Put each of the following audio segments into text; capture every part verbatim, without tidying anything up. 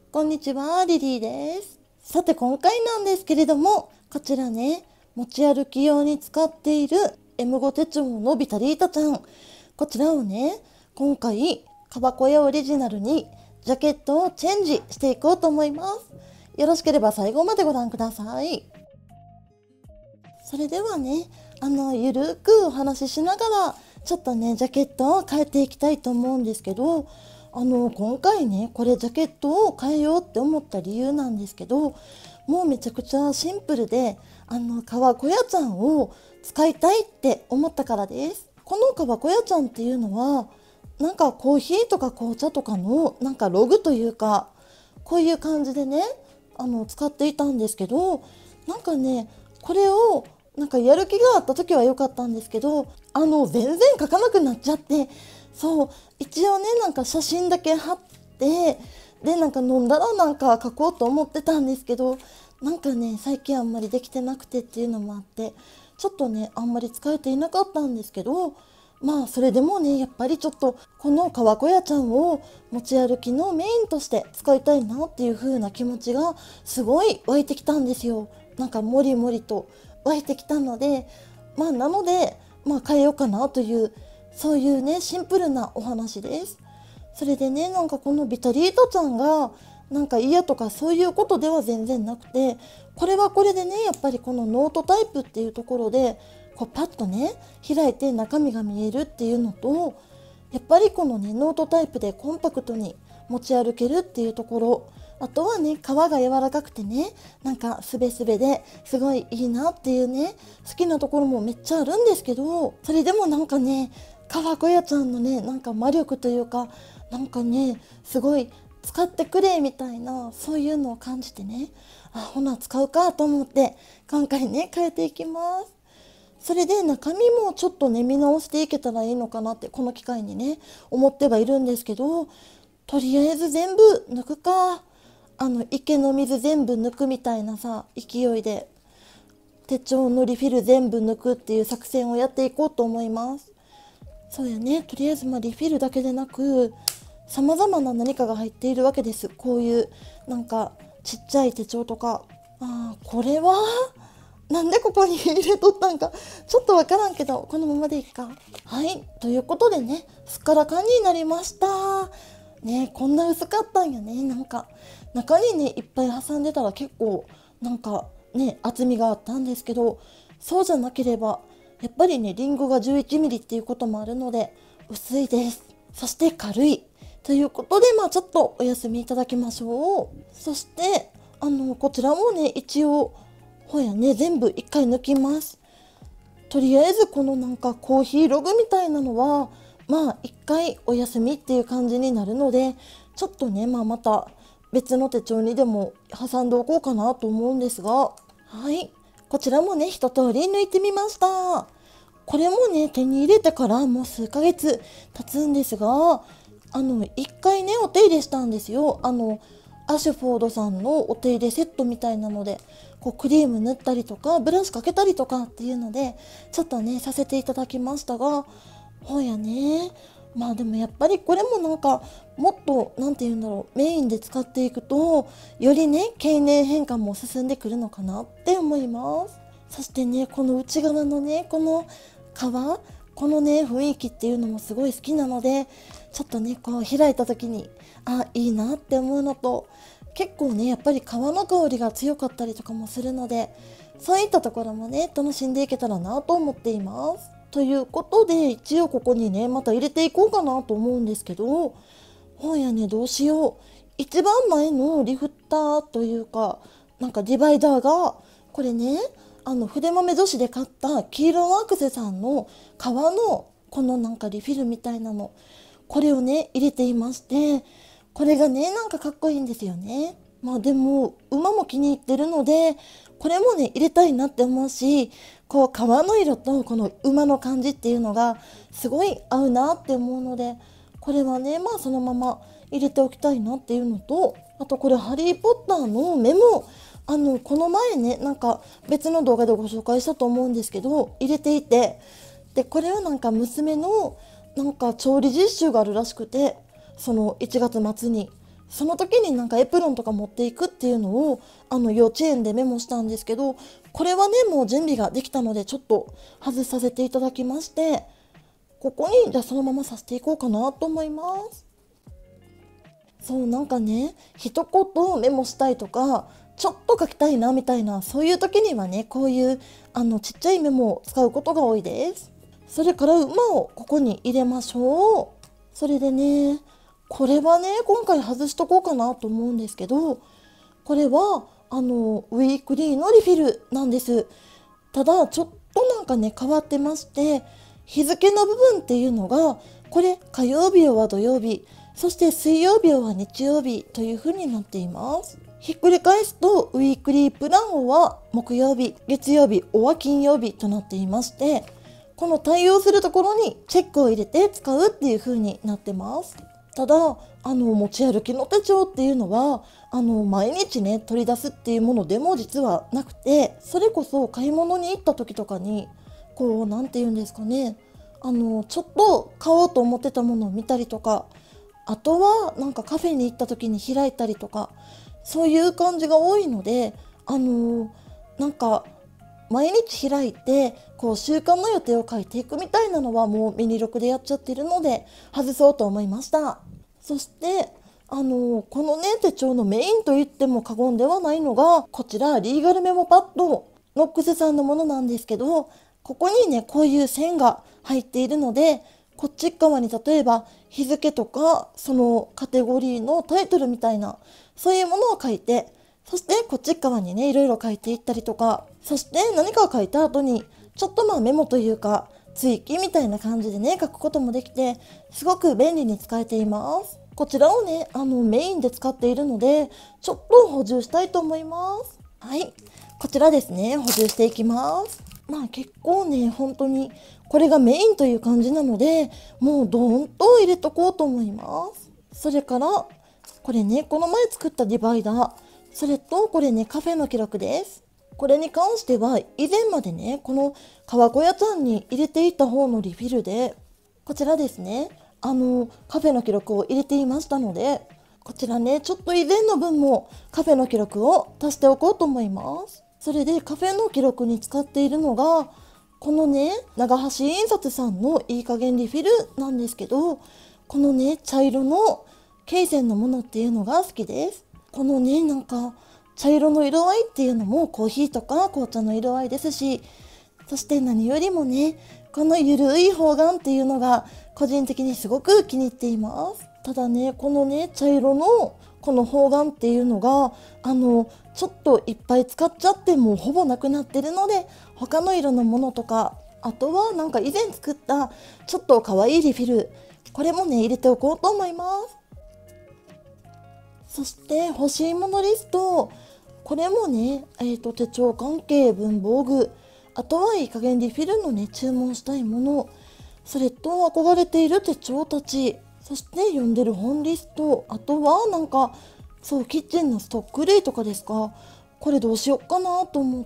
こんにちは、リリーです。さて今回なんですけれども、こちらね、持ち歩き用に使っている エムご 手帳のビタリータちゃん。こちらをね、今回、川小屋オリジナルにジャケットをチェンジしていこうと思います。よろしければ最後までご覧ください。それではね、あの、ゆるくお話ししながら、ちょっとね、ジャケットを変えていきたいと思うんですけど、あの、今回ね、これジャケットを変えようって思った理由なんですけど、もうめちゃくちゃシンプルで、あの、川小屋ちゃんを使いたいって思ったからです。この川小屋ちゃんっていうのは、なんかコーヒーとか紅茶とかのなんかログというか、こういう感じでね、あの、使っていたんですけど、なんかね、これをなんかやる気があった時は良かったんですけど、あの全然書かなくなっちゃって、そう一応ねなんか写真だけ貼って、でなんか飲んだらなんか書こうと思ってたんですけど、なんかね最近あんまりできてなくてっていうのもあって、ちょっとねあんまり使えていなかったんですけど、まあそれでもねやっぱりちょっとこの川小屋ちゃんを持ち歩きのメインとして使いたいなっていう風な気持ちがすごい湧いてきたんですよ。なんかもりもりと湧いてきたので、まあなのでまあ変えようかなという、そういうねシンプルなお話です。それでねなんかこのビタリータちゃんがなんか嫌とかそういうことでは全然なくて、これはこれでねやっぱりこのノートタイプっていうところでこうパッとね開いて中身が見えるっていうのと、やっぱりこのねノートタイプでコンパクトに持ち歩けるっていうところ、あとはね皮が柔らかくてねなんかすべすべですごいいいなっていうね好きなところもめっちゃあるんですけど、それでもなんかね川小屋ちゃんのねなんか魔力というか、なんかねすごい使ってくれみたいな、そういうのを感じてね、あほな使うかと思って今回ね変えていきます。それで中身もちょっとね見直していけたらいいのかなってこの機会にね思ってはいるんですけど、とりあえず全部抜くか、あの池の水全部抜くみたいなさ勢いで手帳のリフィル全部抜くっていう作戦をやっていこうと思います。そうやね、とりあえずまあリフィルだけでなく様々な何かが入っているわけです。こういうなんかちっちゃい手帳とか、あーこれはなんでここに入れとったんかちょっとわからんけど、このままでいいか。はい、ということでねすっからかんになりましたね。こんな薄かったんやね。なんか中にねいっぱい挟んでたら結構なんかね厚みがあったんですけど、そうじゃなければやっぱりねリンゴがじゅういちミリっていうこともあるので薄いです。そして軽いということで、まあちょっとお休みいただきましょう。そしてあのこちらもね一応ほやね全部一回抜きます。とりあえずこのなんかコーヒーログみたいなのはまあ一回お休みっていう感じになるので、ちょっとねまあまた別の手帳にでも挟んでおこうかなと思うんですが、はい、こちらもね一通り抜いてみました。これもね手に入れてからもう数ヶ月経つんですが、あの一回ねお手入れしたんですよ。あのアシュフォードさんのお手入れセットみたいなので、こうクリーム塗ったりとかブラシかけたりとかっていうのでちょっとねさせていただきましたが、ほやねまあでもやっぱりこれもなんかもっとなんて言うんだろう、メインで使っていくとよりね経年変化も進んでくるのかなって思います。そしてねこの内側のねこの皮、このね雰囲気っていうのもすごい好きなので、ちょっとねこう開いた時にあいいなって思うのと、結構ねやっぱり皮の香りが強かったりとかもするので、そういったところもね楽しんでいけたらなと思っています。ということで一応ここにねまた入れていこうかなと思うんですけど、ほんやねどうしよう。一番前のリフターというかなんかディバイダーがこれね、あの筆豆女子で買った黄色ワークスさんの革のこのなんかリフィルみたいなの、これをね入れていまして、これがねなんかかっこいいんですよね。まあでも馬も気に入ってるのでこれもね入れたいなって思うし、こう革の色とこの馬の感じっていうのがすごい合うなって思うので、これはねまあそのまま入れておきたいなっていうのと、あとこれハリー・ポッターのメモ、あのこの前ねなんか別の動画でご紹介したと思うんですけど入れていて、でこれはなんか娘のなんか調理実習があるらしくて、そのいちがつ末にその時になんかエプロンとか持っていくっていうのをあの幼稚園でメモしたんですけど、これはねもう準備ができたのでちょっと外させていただきまして、ここにじゃあそのままさせていこうかなと思います。そうなんかね、一言メモしたいとかちょっと書きたいなみたいな、そういう時にはねこういうあのちっちゃいメモを使うことが多いです。それから馬をここに入れましょう。それでね、これはね今回外しとこうかなと思うんですけど、これはあのウィークリーのリフィルなんです。ただちょっとなんかね変わってまして、日付の部分っていうのがこれ火曜日は土曜日、そして水曜日は日曜日という風になっています。ひっくり返すとウィークリープランは木曜日、月曜日は金曜日となっていまして、この対応するところにチェックを入れて使うっていう風になってます。ただあの持ち歩きの手帳っていうのはあの毎日ね取り出すっていうものでも実はなくて、それこそ買い物に行った時とかにこうなんて言うんですかね、あのちょっと買おうと思ってたものを見たりとか、あとはなんかカフェに行った時に開いたりとか、そういう感じが多いので、あのなんか毎日開いてこう習慣の予定を書いていくみたいなのはもうミニ録でやっちゃってるので外そうと思いました。そしてあのこのね手帳のメインと言っても過言ではないのがこちらリーガルメモパッドノックスさんのものなんですけど、ここにねこういう線が入っているので、こっち側に例えば日付とかそのカテゴリーのタイトルみたいなそういうものを書いて、そしてこっち側にねいろいろ書いていったりとか、そして何かを書いた後にちょっとまあメモというか追記みたいな感じでね書くこともできて、すごく便利に使えています。こちらをねあのメインで使っているのでちょっと補充したいと思います。はい、こちらですね、補充していきます。まあ結構ね本当にこれがメインという感じなのでもうドーンと入れとこうと思います。それからこれねこの前作ったディバイダー、それとこれねカフェの記録です。これに関しては以前までねこの川小屋ちゃんに入れていた方のリフィルで、こちらですねあのカフェの記録を入れていましたので、こちらねちょっと以前の分もカフェの記録を足しておこうと思います。それでカフェの記録に使っているのがこのね長橋印刷さんのいい加減リフィルなんですけど、このね茶色の罫線のものっていうのが好きです。このねなんか茶色の色合いっていうのもコーヒーとか紅茶の色合いですし、そして何よりもねこのゆるい方眼っていうのが個人的にすごく気に入っています。ただねこのね茶色のこの方眼っていうのがあのちょっといっぱい使っちゃってもうほぼなくなってるので、他の色のものとか、あとはなんか以前作ったちょっと可愛いリフィル、これもね入れておこうと思います。そして欲しいものリスト、これもね、えーと手帳関係文房具、あとはいい加減リフィルのね注文したいもの、それと憧れている手帳たち、そして読んでる本リスト、あとはなんかそうキッチンのストック類とかですか。これどうしよっかなと思って、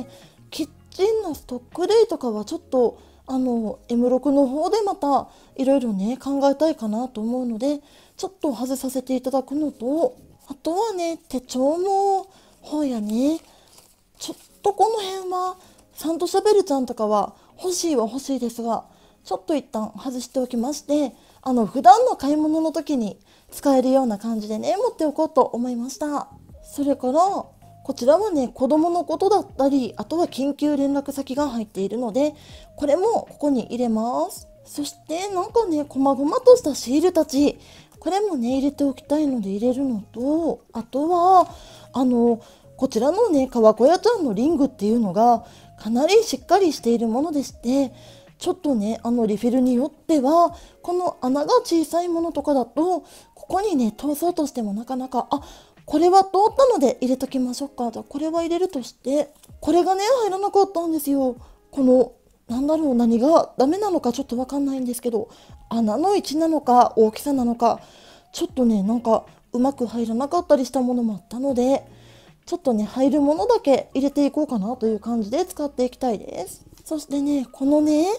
キッチンのストック類とかはちょっとあの エムろく の方でまたいろいろね考えたいかなと思うので、ちょっと外させていただくのと、あとはね手帳の方やね、ちょっとこの辺はサントシャベルちゃんとかは欲しいは欲しいですが、ちょっと一旦外しておきまして、あの普段の買い物の時に使えるような感じでね持っておこうと思いました。それからこちらはね子供のことだったり、あとは緊急連絡先が入っているのでこれもここに入れます。そしてなんかね細々としたシールたち、これもね入れておきたいので入れるのと、あとはあのこちらのね川小屋ちゃんのリングっていうのがかなりしっかりしているものでして、ちょっとねあのリフィルによってはこの穴が小さいものとかだとここにね通そうとしてもなかなか、あこれは通ったので入れときましょうか。じゃあこれは入れるとして、これがね入らなかったんですよ。このなんだろう、何がダメなのかちょっとわかんないんですけど、穴の位置なのか大きさなのかちょっとねなんかうまく入らなかったりしたものもあったので、ちょっとね入るものだけ入れていこうかなという感じで使っていきたいです。そしてねこのね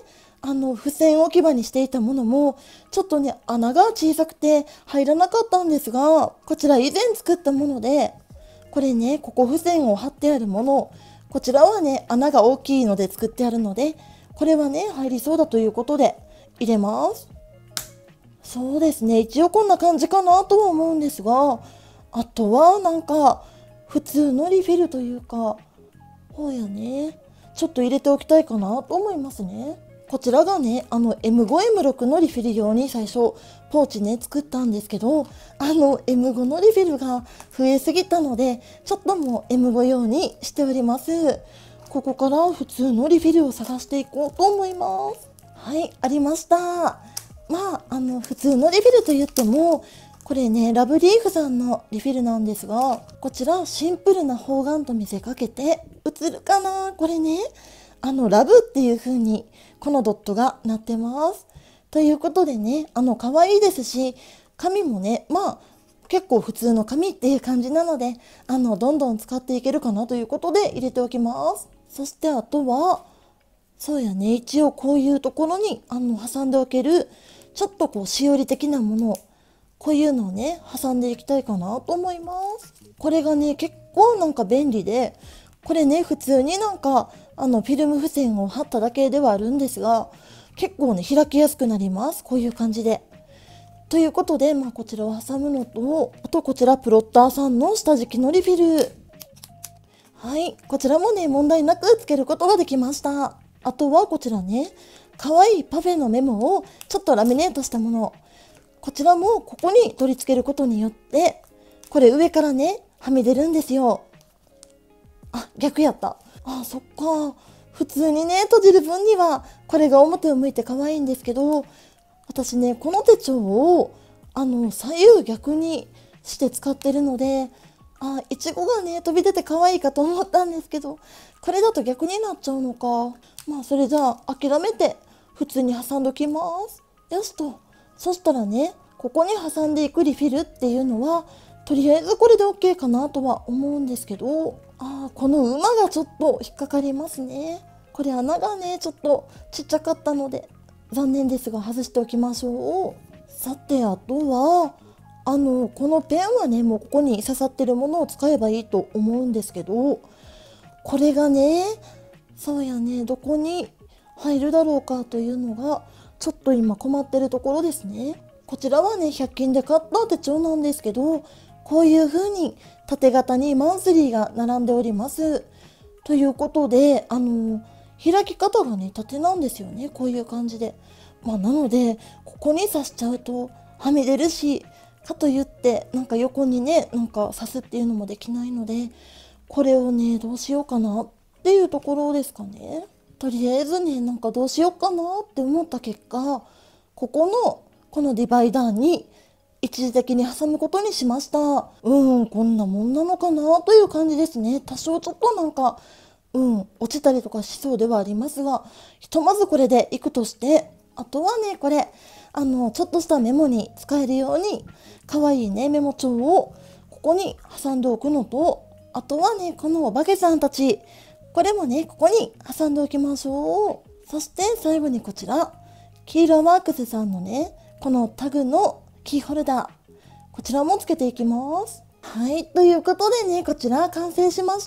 あの付箋置き場にしていたものもちょっとね穴が小さくて入らなかったんですが、こちら以前作ったもので、これねここ付箋を貼ってあるもの、こちらはね穴が大きいので作ってあるので、これはね入りそうだということで入れます。そうですね、一応こんな感じかなとは思うんですが、あとはなんか普通のリフィルというか、ほうやね、ちょっと入れておきたいかなと思いますね。こちらがね、あの エムファイブ、エムシックス のリフィル用に最初ポーチね作ったんですけど、あの エムファイブ のリフィルが増えすぎたので、ちょっともう エムファイブ 用にしております。ここから普通のリフィルを探していこうと思います。はい、ありました。まあ、あの普通のリフィルといっても、これねラブリーフさんのリフィルなんですが、こちらシンプルな方眼と見せかけて映るかな、これねあのラブっていう風にこのドットがなってます。ということでね、あの可愛いですし、紙もねまあ結構普通の紙っていう感じなので、あのどんどん使っていけるかなということで入れておきます。そしてあとはそうやね、一応こういうところにあの挟んでおけるちょっとこうしおり的なもの、こういうのをね挟んでいきたいかなと思います。これがね結構なんか便利で、これね普通になんかあのフィルム付箋を貼っただけではあるんですが、結構ね開きやすくなります、こういう感じで。ということで、まあ、こちらを挟むのと、あとこちらプロッターさんの下敷きのリフィル、はい、こちらもね問題なくつけることができました。あとはこちらね、可愛いパフェのメモをちょっとラミネートしたもの、こちらもここに取り付けることによって、これ上からねはみ出るんですよ。あ、逆やった。あ、そっか。普通にね閉じる分にはこれが表を向いて可愛いんですけど、私ねこの手帳をあの左右逆にして使ってるので、あ、いちごがね飛び出て可愛いかと思ったんですけど、これだと逆になっちゃうのか。まあそれじゃあ諦めて普通に挟んどきます。よしと。そしたらねここに挟んでいくリフィルっていうのはとりあえずこれで OK かなとは思うんですけど、あー、この馬がちょっと引っかかりますね。これ穴がねちょっとちっちゃかったので残念ですが外しておきましょう。さてあとはあのこのペンはねもうここに刺さってるものを使えばいいと思うんですけど、これがねそうやねどこに入るだろうかというのがちょっと今困ってるところですね。こちらはねひゃく均で買った手帳なんですけど、こういう風に縦型にマンスリーが並んでおります。ということであの開き方がね縦なんですよね、こういう感じで。まあ、なのでここに刺しちゃうとはみ出るし、かといってなんか横にねなんか刺すっていうのもできないので、これをねどうしようかなっていうところですかね。とりあえずねなんかどうしようかなって思った結果、ここのこのディバイダーに一時的に挟むことにしました。うん、こんなもんなのかなという感じですね。多少ちょっとなんかうん落ちたりとかしそうではありますが、ひとまずこれでいくとして、あとはねこれあのちょっとしたメモに使えるように可愛いねメモ帳をここに挟んでおくのと、あとはねこのお化けさんたち、これもねここに挟んでおきましょう。そして最後にこちら黄色ワークスさんのねこのタグのキーホルダー、こちらもつけていきます。はい、ということでねこちら完成しました。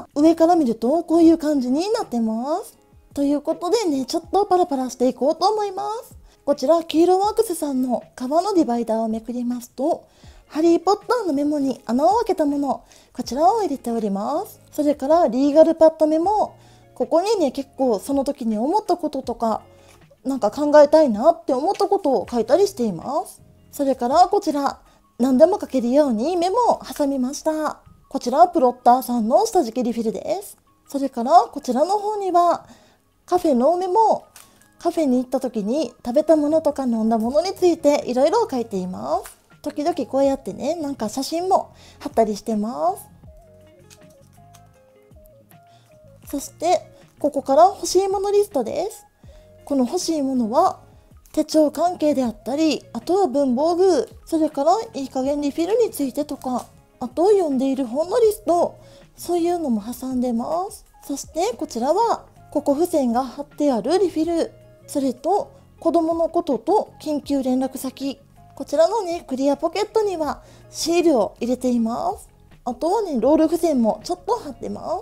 上から見るとこういう感じになってます。ということでねちょっとパラパラしていこうと思います。こちら黄色ワークスさんの革のディバイダーをめくりますと、ハリーポッターのメモに穴を開けたもの、こちらを入れております。それからリーガルパッドメモ、ここにね結構その時に思ったこととかなんか考えたいなって思ったことを書いたりしています。それからこちら何でも書けるようにメモを挟みました。こちらプロッターさんの下敷きリフィルです。それからこちらの方にはカフェのメモ、カフェに行った時に食べたものとか飲んだものについていろいろ書いています。時々こうやってねなんか写真も貼ったりしてます。そしてここから欲しいものリストです。この欲しいものは手帳関係であったり、あとは文房具、それからいい加減リフィルについてとか、あと読んでいる本のリスト、そういうのも挟んでます。そしてこちらはここ付箋が貼ってあるリフィル、 それと子供のことと緊急連絡先、こちらのねクリアポケットにはシールを入れています。あとはねロール付箋もちょっと貼ってます。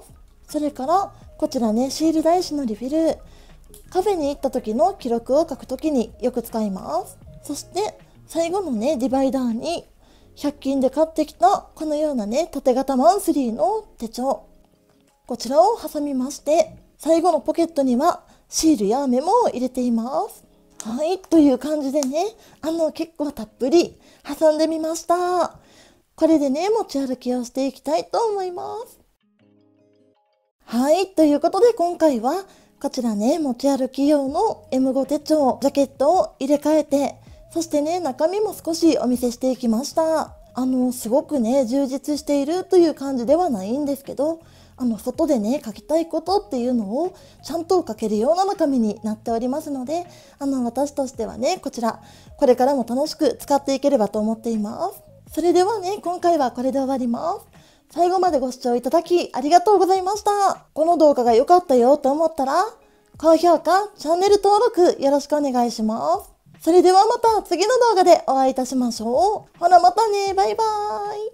それからこちらねシール台紙のリフィル、カフェに行った時の記録を書く時によく使います。そして最後のねディバイダーにひゃく均で買ってきたこのようなね縦型マンスリーの手帳、こちらを挟みまして、最後のポケットにはシールやメモを入れています。はい、という感じでね、あの結構たっぷり挟んでみました。これでね持ち歩きをしていきたいと思います。はい、ということで今回はこちらね持ち歩き用の エムご 手帳ジャケットを入れ替えて、そしてね中身も少しお見せしていきました。あのすごくね充実しているという感じではないんですけど、あの外でね書きたいことっていうのをちゃんと書けるような中身になっておりますので、あの私としてはねこちらこれからも楽しく使っていければと思っています。それではね今回はこれで終わります。最後までご視聴いただきありがとうございました。この動画が良かったよと思ったら高評価、チャンネル登録よろしくお願いします。それではまた次の動画でお会いいたしましょう。ほなまたね、バイバーイ。